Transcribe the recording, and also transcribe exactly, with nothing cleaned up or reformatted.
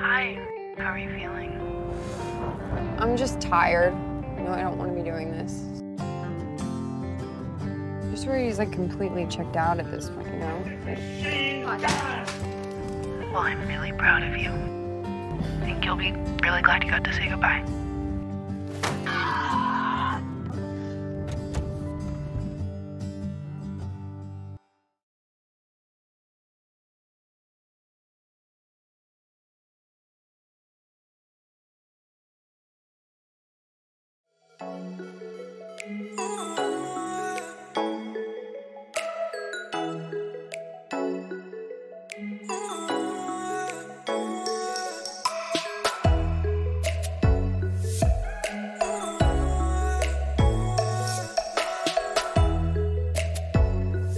Hi. How are you feeling? I'm just tired. You know, I don't want to be doing this. Just where he's like completely checked out at this point, you know? Like, Well, I'm really proud of you. I think you'll be really glad you got to say goodbye. Thank you.